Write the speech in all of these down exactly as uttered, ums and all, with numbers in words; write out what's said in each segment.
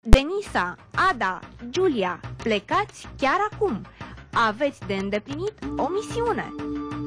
Denisa, Ada, Giulia, plecați chiar acum. Aveți de îndeplinit o misiune.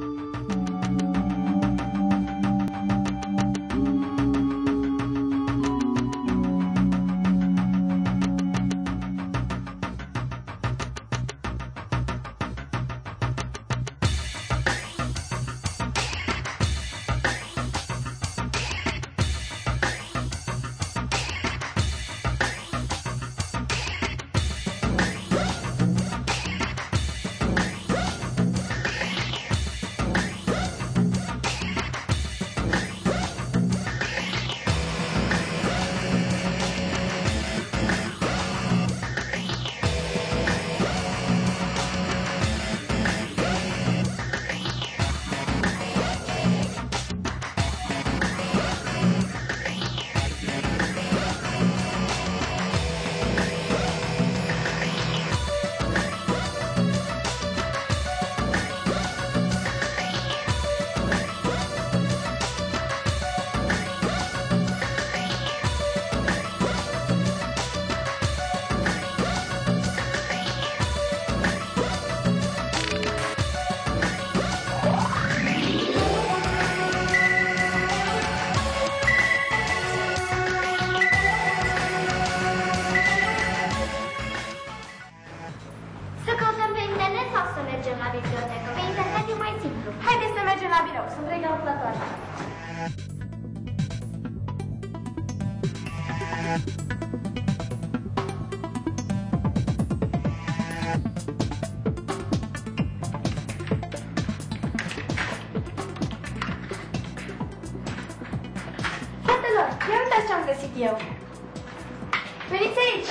Fetelor, ia uitați ce-am găsit eu. Veniți aici!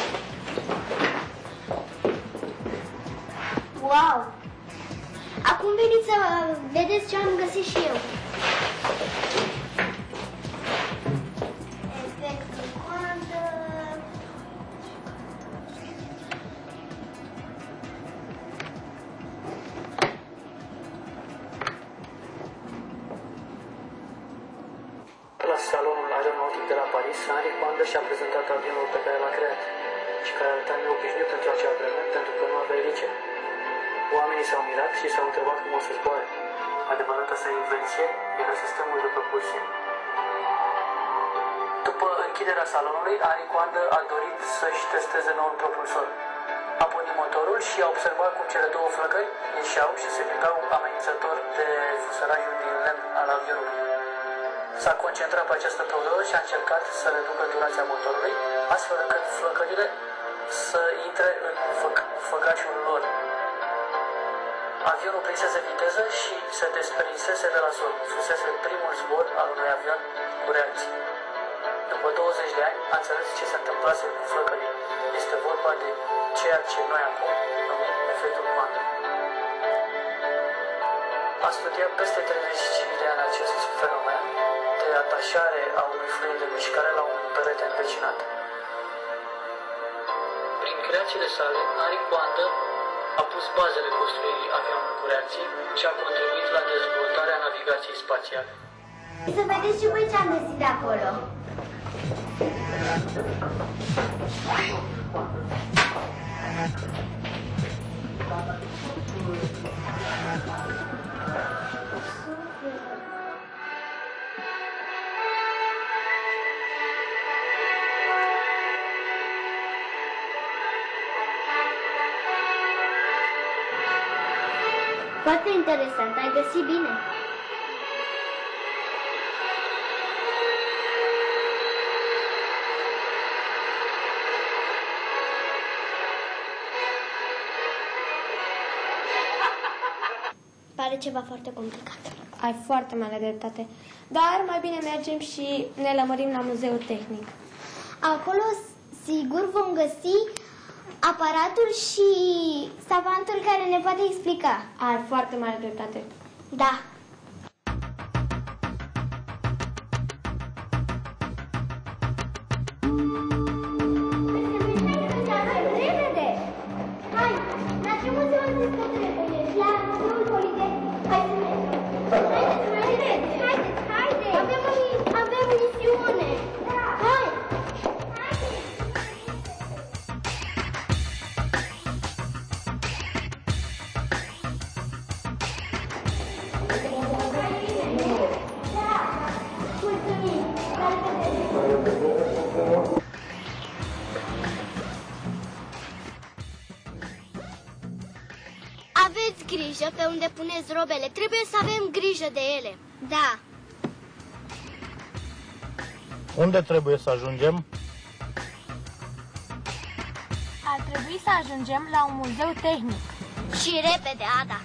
Wow! Acum veniți să vedeți ce am găsit și eu. Efectul coandă. La salonul aeronautic de la Paris, Henri Coandă și-a prezentat avionul pe care l-a creat și care arăta neobișnuit pentru acea vreme, pentru că nu avea elice. Oamenii s-au mirat și s-au întrebat cum o să zboare. Adevărata sa invenție era sistemul de propulsie. După închiderea salonului, Henri Coandă a dorit să-și testeze noul propulsor. A pornit motorul și a observat cum cele două flăcări ieșeau și se plecau amenințător de fusărajul din lemn al avionului. S-a concentrat pe această problemă și a încercat să reducă durația motorului, astfel încât flăcările să intre în făc- făgașul lor. Avionul prinsese viteză și se desprinse de la sol. Fusese primul zbor al unui avion cu reacții. După douăzeci de ani, a înțeles ce se întâmplase cu flăcările. Este vorba de ceea ce noi acum numim efectul Coandă. A studiat peste treizeci și cinci de ani acest fenomen de atașare a unui fluid de mișcare la un perete învecinat. Prin creațiile sale, Henri Coandă a pus bazele construirii avionului cu reacții și a contribuit la dezvoltarea navigației spațiale. Să vedeți și voi ce am găsit de acolo. Foarte interesant, ai găsit bine. Pare ceva foarte complicat. Ai foarte mare dreptate. Dar mai bine mergem și ne lămărim la muzeul tehnic. Acolo, sigur, vom găsi aparatul și savantul care ne poate explica. Ai foarte mare dreptate. Da. Hai, la ce muzeu ați zis că trebuie? La muzeul Politehnic. Hai să mergem. Haideți, haideți, haideți, haideți. Avem o, avem o misiune. Da. Hai. Haideți. grijă pe unde puneți robele. Trebuie să avem grijă de ele. Da. Unde trebuie să ajungem? Ar trebui să ajungem la un muzeu tehnic. Și repede, Ada.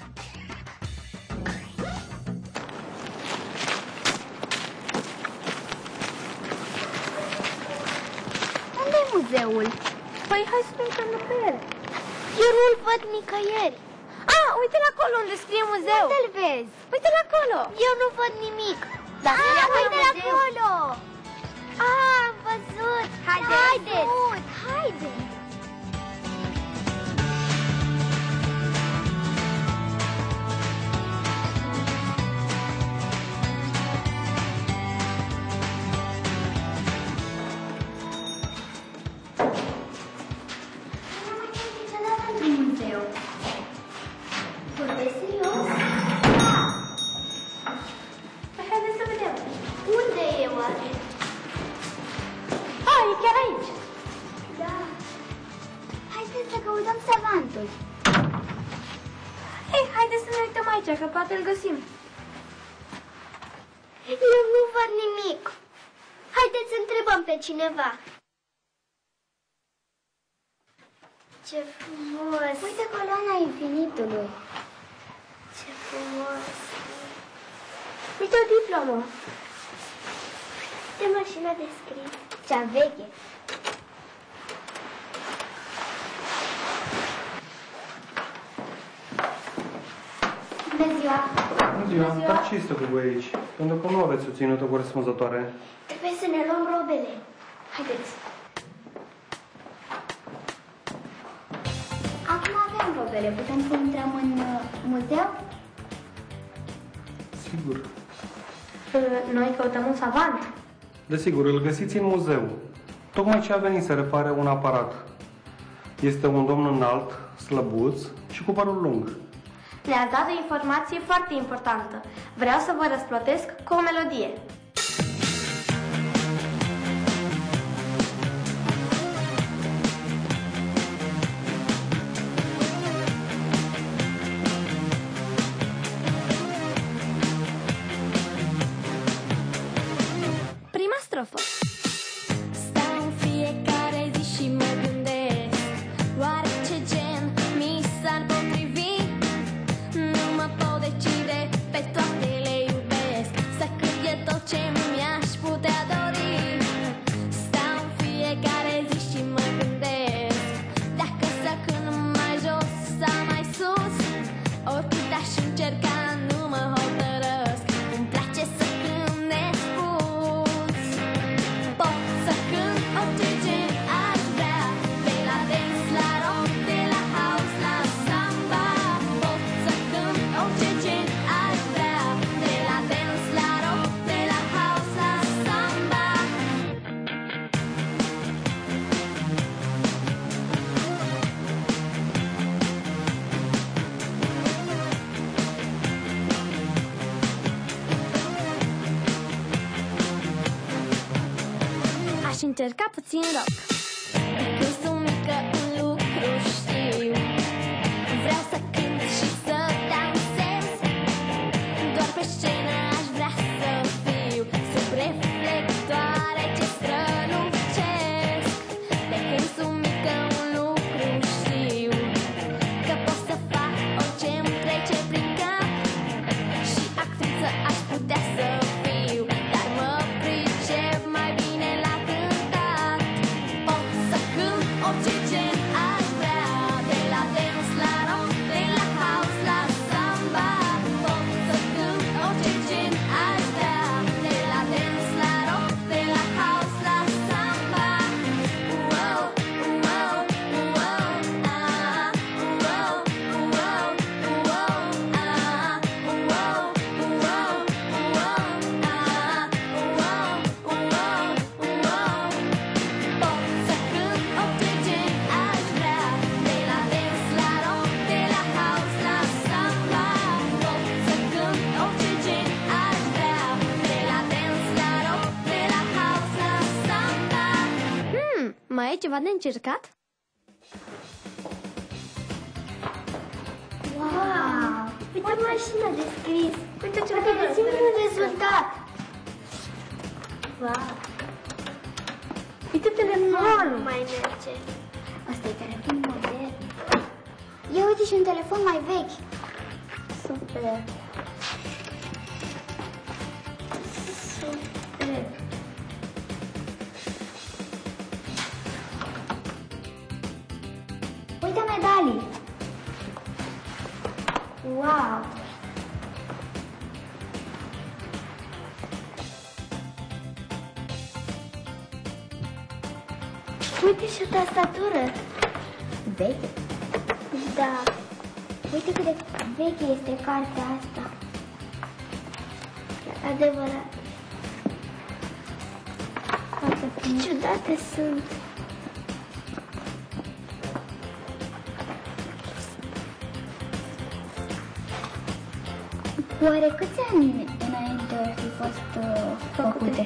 Unde-i muzeul? Păi hai să ne uităm pe el. Eu nu-l văd nicăieri. Ah, uite-l acolo unde scrie muzeu. Unde-l vezi? Uite-l acolo. Eu nu văd nimic. Dar Ah, acolo uite-l muzeu. acolo. Ah, am văzut. Haide. Haideți. Haide. Vorbești serios? Păi haideți să vedem. Unde e oare? Ah, e chiar aici. Da. Haideți să căutăm savantul. Ei, haideți să ne uităm aici, că poate îl găsim. Eu nu văd nimic. Haideți să întrebăm pe cineva. Ce frumos! Uite coloana infinitului. Ce frumos! Uite o diplomă. Uite mașina de scris. Cea veche. Bună ziua! Bună ziua! Dar ce este cu voi aici? Pentru că nu aveți o ținută corespunzătoare. Trebuie să ne luăm robele. Haideți! Acum avem robele. Putem să intrăm în uh, muzeu? Sigur. Noi căutăm un savant. Desigur, îl găsiți în muzeu. Tocmai ce a venit să repare un aparat. Este un domn înalt, slăbuț și cu părul lung. Ne-ați dat o informație foarte importantă. Vreau să vă răsplătesc cu o melodie. Prima strofă. Stau în fiecare zi și mă gândesc, oare ce gen mi s-ar potrivi? Nu mă pot decide, pe toate le iubesc, să cât e tot ce mi-aș putea dori. Stau în fiecare zi și mă gândesc, dacă să cânt mai jos sau mai sus, oricât aș încerca nu mă hotărăsc, îmi place să cânt nespus. Pot să cânt orice gen aș vrea, de la dance la rock, de la house la samba. Pot să cânt orice gen aș vrea, de la dance la rock, de la house la samba. Aș încerca puțin rock. Când sunt mică un lucru știu, vreau să cânt și să dansez. Doar pe scenă aș vrea să fiu, sub reflectoare ce strălucesc. De când sunt mică un lucru știu, că pot să fac orice îmi trece prin cap. Și actriță aș putea să fiu, dar mă pricep mai bine la cântat. Pot să cânt orice gen aș vrea, de la dance la rock, de la house la samba. Pot să cânt orice gen aș vrea, de la dance la rock, de la house la samba. Wow, wow, wow, ah, wow, wow, wow, ah, wow, wow, wow, ah, wow, wow, wow. Pot să cânt orice gen aș vrea, de la dance la rock, de la house la samba. Pot să cânt orice gen aș vrea, de la dance la rock, de la house la samba. Hmm, mai e ceva de încercat? Wow! Uite mașina de scris. Uite ce Poate găsim un rezultat. Wow. Uite telefonul. Nu mai merge. Asta e telefon modern. Ia uite și un telefon mai vechi. Super. Super. Uite medalii. Wow. Uite și o tastatură. Veche? Da. Uite cât de veche este cartea asta. Adevărat. Ce ciudate sunt. Oare câți ani înainte ar fi fost uh, făcute?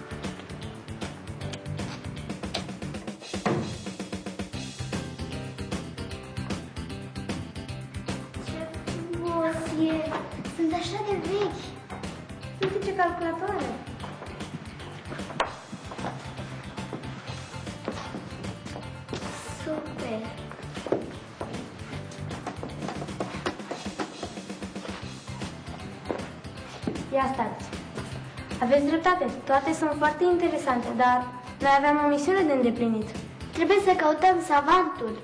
Ce frumos e. Sunt așa de vechi. Uite ce calculatoare. Super. Ia stați. Aveți dreptate, toate sunt foarte interesante, dar noi aveam o misiune de îndeplinit. Trebuie să căutăm savantul.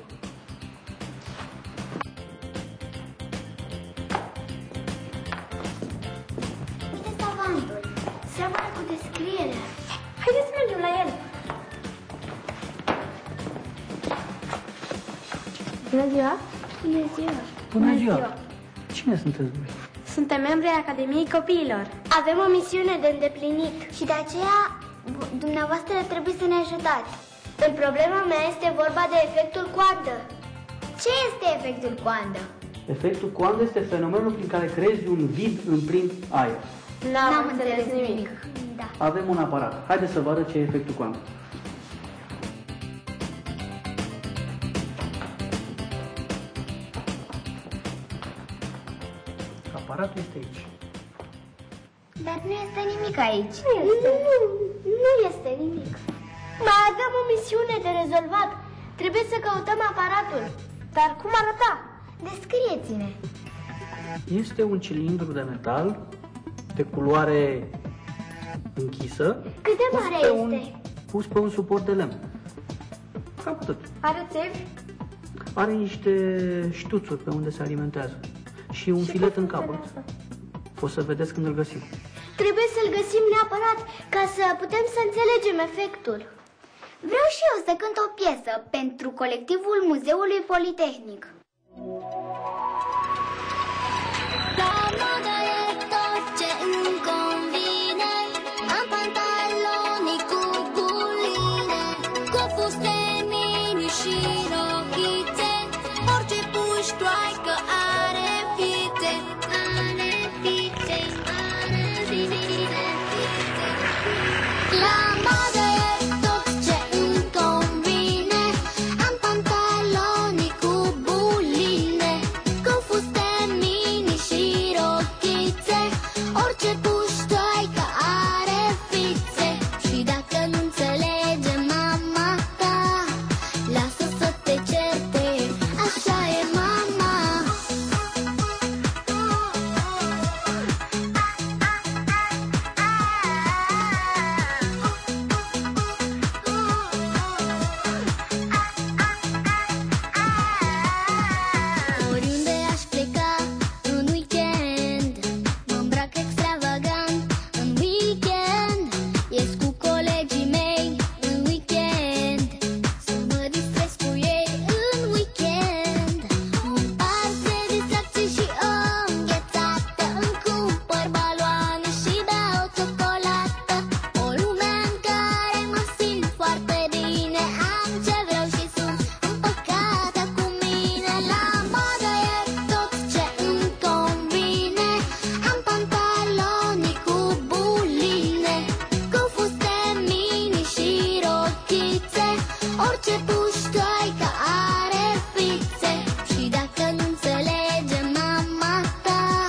Uite savantul. Seamănă cu descrierea. Haideți să mergem la el. Bună ziua! Bună ziua. Bună ziua! Cine sunteți voi? Suntem membri ai Academiei Copiilor. Avem o misiune de îndeplinit. Și de aceea, v- dumneavoastră trebuie să ne ajutați. În problema mea este vorba de efectul coandă. Ce este efectul coandă? Efectul coandă este fenomenul prin care creezi un vid în plin aer. N-am înțeles nimic. Da. Avem un aparat. Haideți să vă arăt ce e efectul coandă. Aparatul este aici. Dar nu este nimic aici. Nu este. Nu, nu este nimic. Mai avem o misiune de rezolvat. Trebuie să căutăm aparatul. Dar cum arăta? Descrieți-ne. Este un cilindru de metal de culoare închisă. Cât de pus mare pe este? Un, pus pe un suport de lemn. Cam atât. Are țevi? Are niște ștuțuri pe unde se alimentează. Și un filet în capăt. O să vedeți când îl găsim. Trebuie să-l găsim neapărat ca să putem să înțelegem efectul. Vreau și eu să cânt o piesă pentru colectivul Muzeului Politehnic. La modă e tot ce îmi convine. Am pantaloni cu buline, cu fuste mini și rochițe. Orice puștoaică are fițe, are fițe, are fițe. La modă e tot ce îmi convine. Am pantaloni cu buline, cu fuste mini și rochițe. Orice puștoaică are fițe. Și dacă nu înțelege mama ta, lasă să te certe, așa e mama. Oriunde aș pleca în weekend, mă îmbrac extravagant în weekend. Ies cu colegii mei în weekend, să mă distrez cu ei în weekend. Un parc de distracție și o înghețată, îmi cumpăr baloane și beau ciocolată. O lume în care mă simt foarte bine, am ce vreau și sunt împăcată cu mine. La modă e tot ce îmi convine. Am pantaloni cu buline, cu fuste mini și rochițe. Orice puștoaică are fițe. Și dacă nu înțelege mama ta,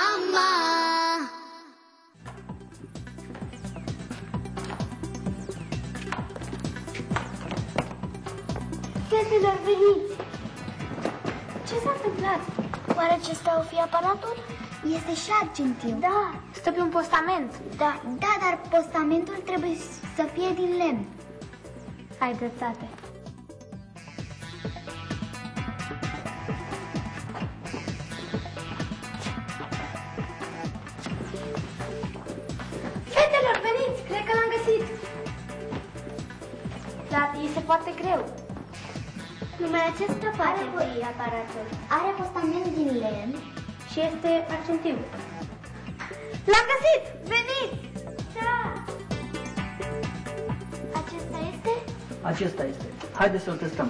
mama. Fetelor, veniți! Ce s-a întâmplat? Oare acesta o fi aparatul? Este și argintiu. Da, stă pe un postament. Da, da, dar postamentul trebuie să fie din lemn. Ai dreptate. Fetelor, veniți! Cred că l-am găsit. Dar este foarte greu. Numai acesta poate fi aparatul. Are postament din lemn Și este argintiu. L-am găsit! Veniți! Da! acesta este? Acesta este. Haideți să-l testăm.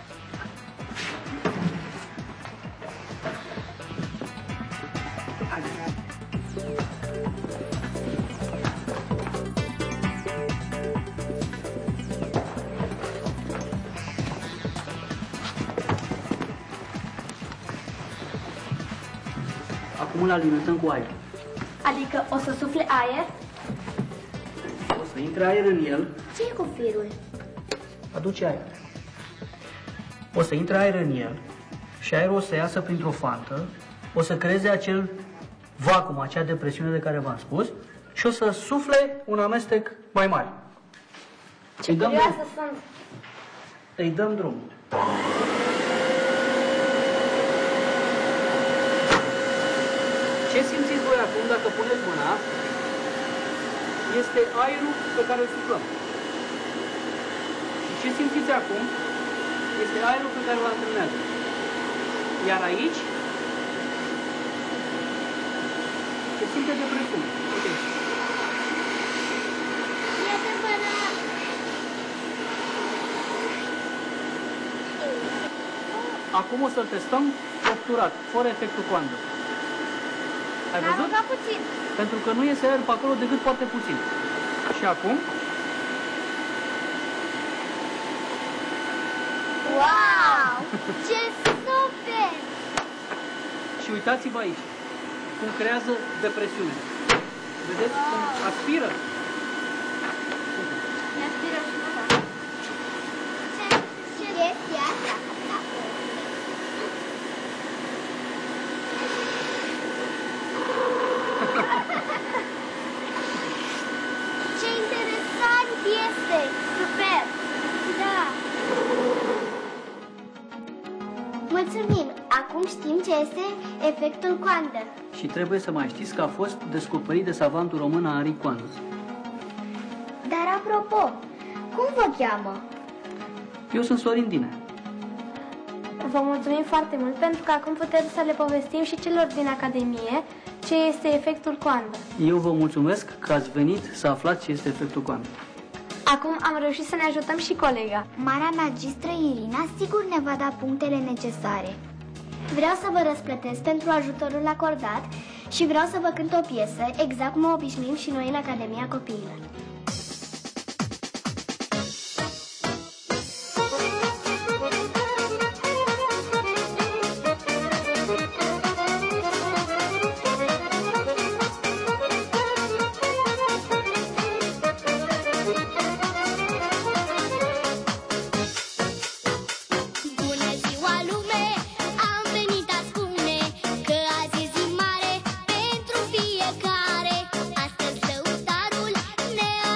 Acum îl alimentăm cu aer. Adică o să sufle aer? O să intre aer în el. Ce e cu firul? Aduce aer. O să intre aer în el și aerul o să iasă printr-o fantă, o să creeze acel vacuum, acea depresiune de care v-am spus și o să sufle un amestec mai mare. Ce Îi dăm curioasă drum. sunt! Îi dăm drumul. Ce simțiți voi acum dacă puneți mâna? Este aerul pe care îl suflăm. Și ce simțiți acum? Este aerul pe care îl antrenează. Iar aici se simte depresiune. Uite aici. E adevărat! Acum o să-l testăm obturat, fără efectul coandă. Ai N-a văzut? aruncat puțin. Pentru că nu iese aer pe acolo decât foarte puțin. Și acum? Wow! Ce super! Și uitați-vă aici, cum creează depresiune. Vedeți cum aspiră? Mi-a spirat și mâna. Ce, ce este asta? Ce interesant este! Super! Da! Mulțumim! Acum știm ce este efectul coandă. Și trebuie să mai știți că a fost descoperit de savantul român Henri Coandă. Dar apropo, cum vă cheamă? Eu sunt Sorin Dine. Vă mulțumim foarte mult pentru că acum putem să le povestim și celor din Academie ce este efectul coandă. Eu vă mulțumesc că ați venit să aflați ce este efectul coandă. Acum am reușit să ne ajutăm și colega. Marea magistră Irina sigur ne va da punctele necesare. Vreau să vă răsplătesc pentru ajutorul acordat și vreau să vă cânt o piesă, exact cum o obișnuim și noi în Academia Copiilor. Bună ziua lume, am venit a spune că azi e zi mare pentru fiecare. Astăzi lăutarul ne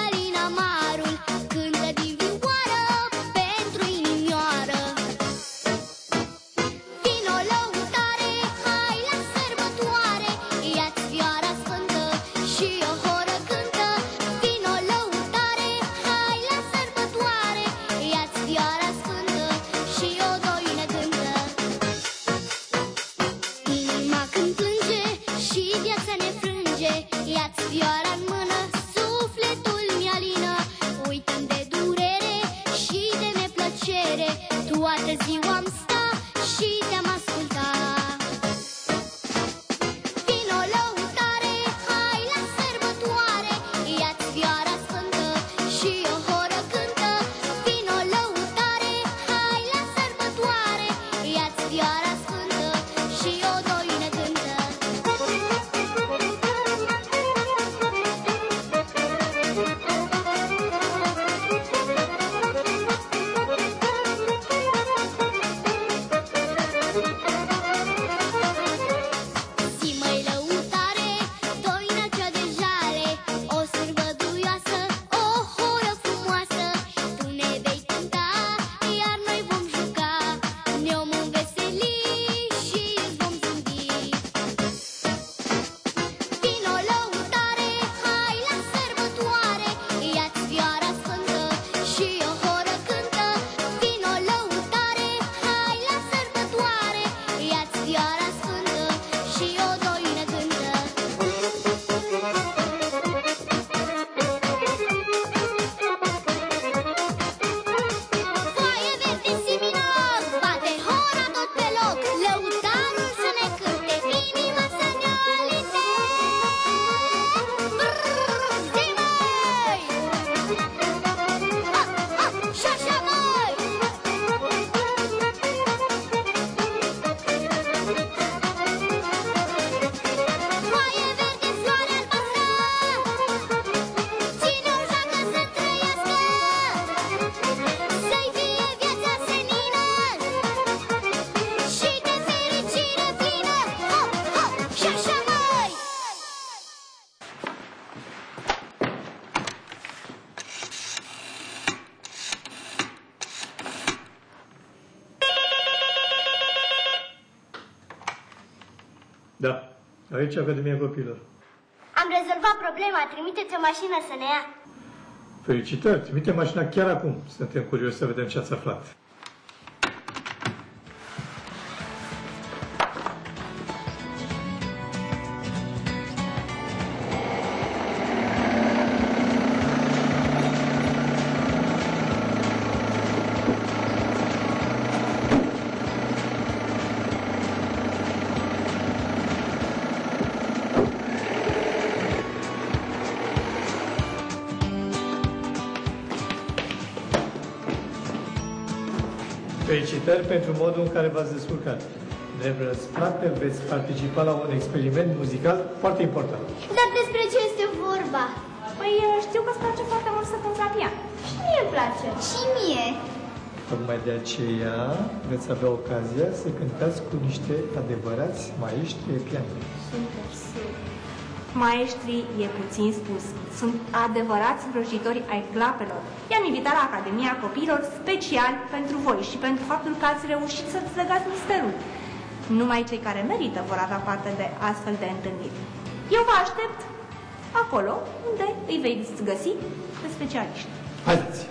Da, aici Academia Copiilor. Am rezolvat problema, trimiteți o mașină să ne ia. Felicitări, trimite mașina chiar acum. Suntem curioși să vedem ce ați aflat. Felicitări pentru modul în care v-ați descurcat. Drept răsplată veți participa la un experiment muzical foarte important. Dar despre ce este vorba? Păi știu că îți place foarte mult să cânti la pian. Și mie îmi place. Și mie. Tocmai de aceea veți avea ocazia să cântați cu niște adevărați maestri de pian. Super, super. Maestrii e puțin spus. Sunt adevărați vrăjitori ai clapelor. I-am invitat la Academia Copiilor special pentru voi și pentru faptul că ați reușit să-ți legați misterul. Numai cei care merită vor avea parte de astfel de întâlniri. Eu vă aștept acolo unde îi veți găsi pe specialiști. Haideți!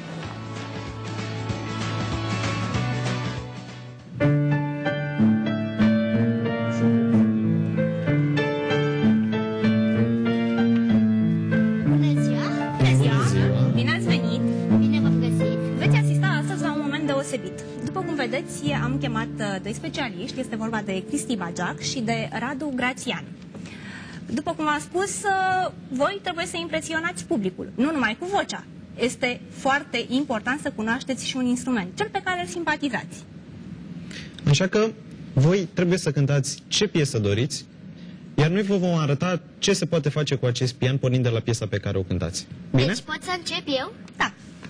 După cum vedeți, am chemat doi specialiști, este vorba de Cristi Bagiac și de Radu Grațian. După cum am spus, voi trebuie să impresionați publicul, nu numai cu vocea. Este foarte important să cunoașteți și un instrument, cel pe care îl simpatizați. Așa că voi trebuie să cântați ce piesă doriți, iar noi vă vom arăta ce se poate face cu acest pian pornind de la piesa pe care o cântați. Bine? Deci pot să încep eu? Da.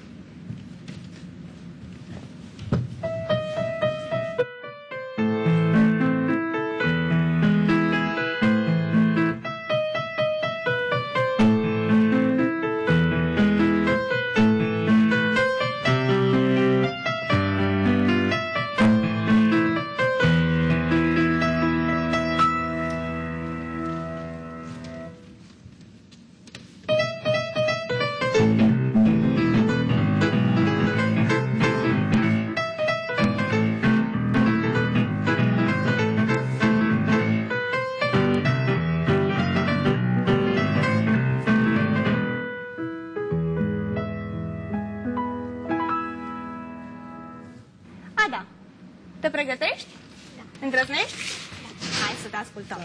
Ada, te pregătești? Da. Îndrăznești? Da. Hai să te ascultăm.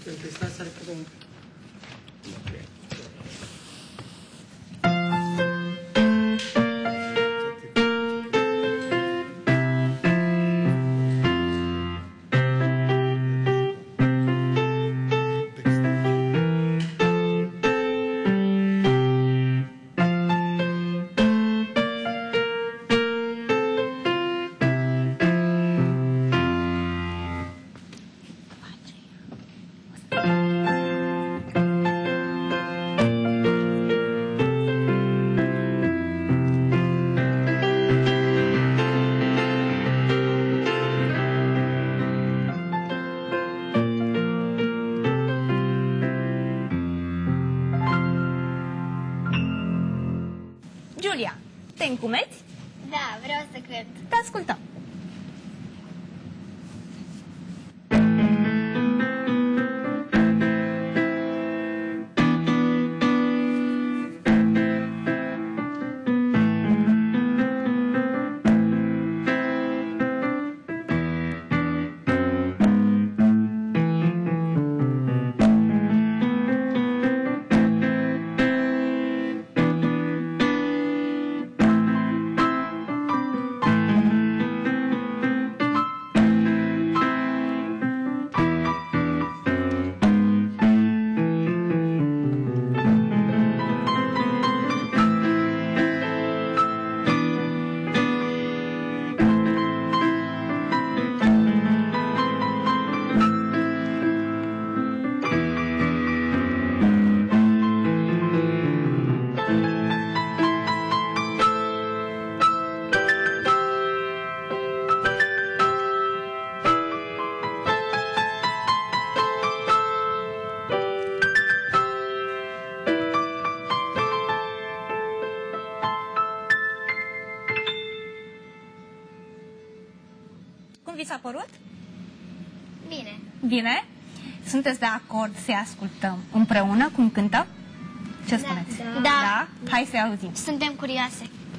Giulia, te încumeți? Da, vreau să cânt. Te ascultăm. vi s-a părut? Bine. Bine? Sunteți de acord să-i ascultăm împreună cum cântă? Ce spuneți? Da. Da? Hai să-i auzim. Suntem curioase.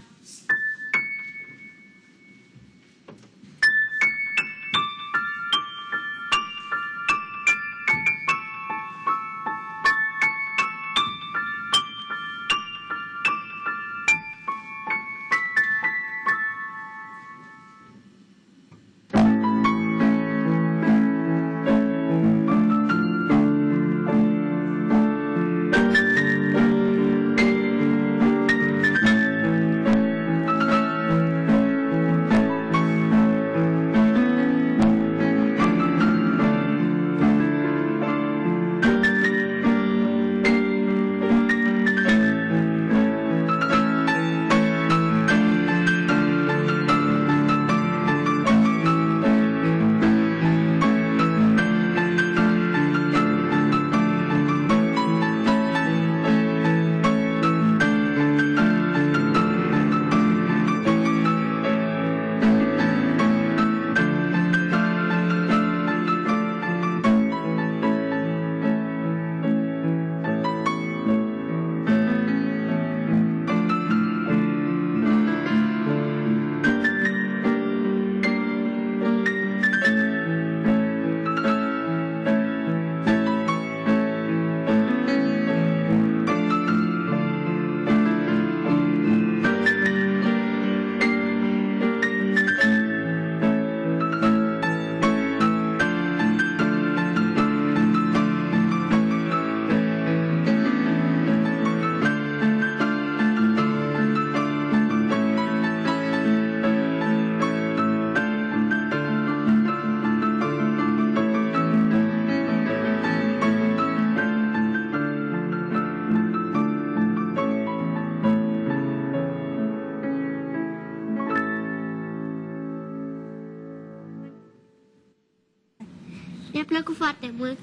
Mi-a plăcut foarte mult.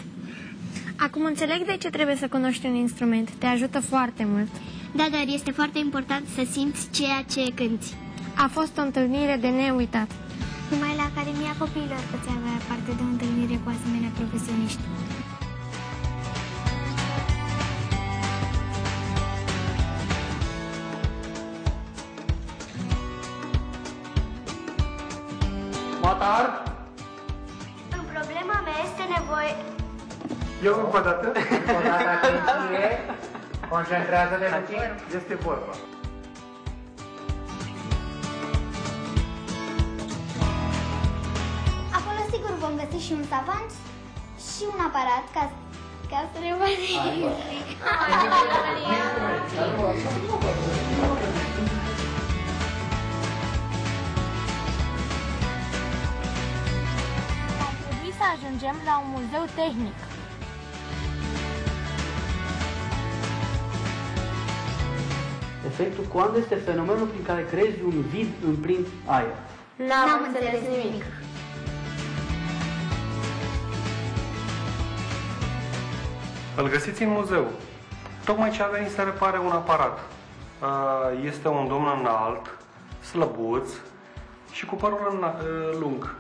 Acum înțeleg de ce trebuie să cunoști un instrument. Te ajută foarte mult. Da, dar este foarte important să simți ceea ce cânti. A fost o întâlnire de neuitat. Numai la Academia Copiilor poți avea parte de o întâlnire cu asemenea profesioniști. Matar? În problema mea este nevoie... Eu încă o dată? O dată atenție, concentrează-te puțin. Este vorba. Acolo sigur vom găsi și un savant și un aparat ca, ca să ne vadă. Ar trebui să ajungem la un muzeu tehnic. Efectul Coandă este fenomenul prin care creezi un vid în plin aer. N-am înțeles nimic. Îl găsiți în muzeu. Tocmai ce a venit să repare un aparat. Este un domn înalt, slăbuț și cu părul lung.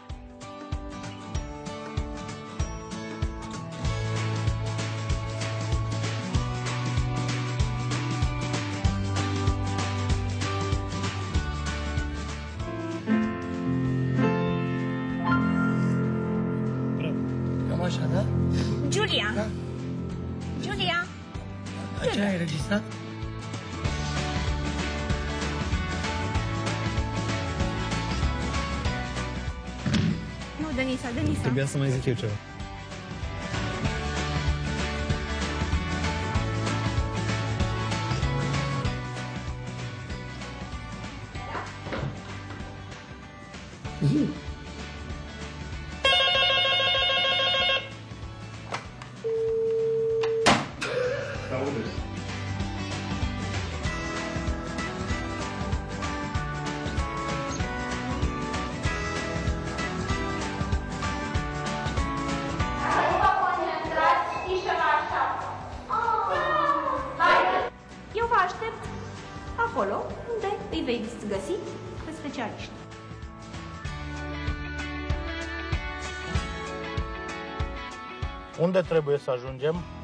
Cam așa, da? Giulia! Da? Giulia! Ce ai înregistrat? Nu, Denisa, Denisa. Trebuia să mai zic eu ceva. Zi. Eu vă aștept acolo unde îi veți găsi pe specialiști. Unde trebuie să ajungem?